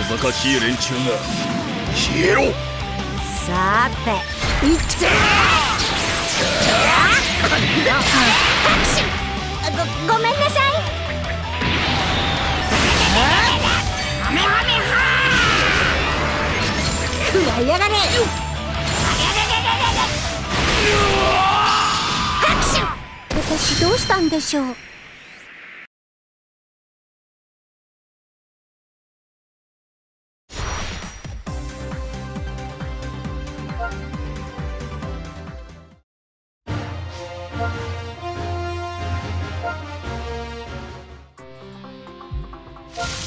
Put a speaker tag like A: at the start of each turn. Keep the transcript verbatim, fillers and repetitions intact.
A: ばかしい連中が消えろ。
B: さーていっちゃごごめんなさい。食わいやがれ。私どうしたんでしょう。
A: you